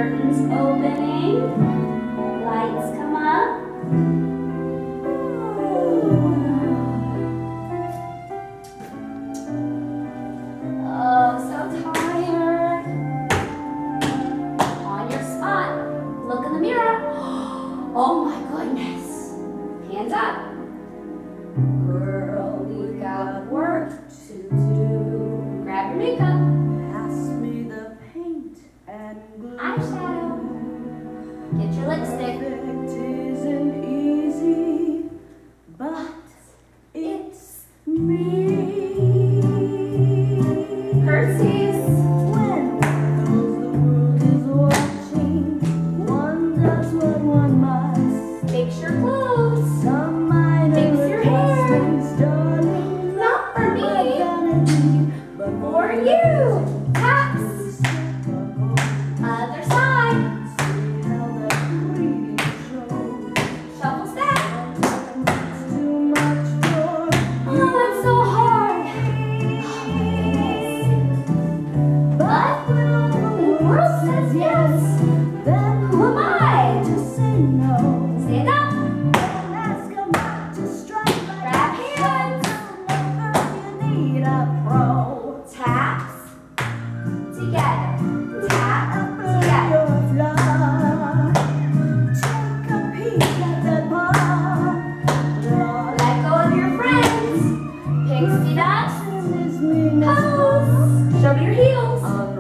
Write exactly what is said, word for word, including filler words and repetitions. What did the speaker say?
Curtains opening. Lights come up. Oh, so tired. On your spot. Look in the mirror. Oh my goodness. Hands up. Girl, we've got work to do. Grab your makeup. Pass me the paint and glue. Eyeshadow. Get your lipstick. Perfect isn't easy, but it's me. Curtsies. When the world is watching, one does what one must. Fix your clothes. Some minor Fix your hair. adjustments, darling. Not for me. Vanity, but For you. Taps. Other side. see how that reading shows. Shuffle step. Too much for Oh, that's so hard. Oh my goodness. But the world says yes. then Who am I? to say no. Stand up. And ask 'em not to strike back. Grab hands. Whenever you need a pro. Taps. Together. Tap. Apple Together. your flaw. Take a peek at that bar. Draw Let go of your friends. Pixie dust. is me Pose. Show me your heels. on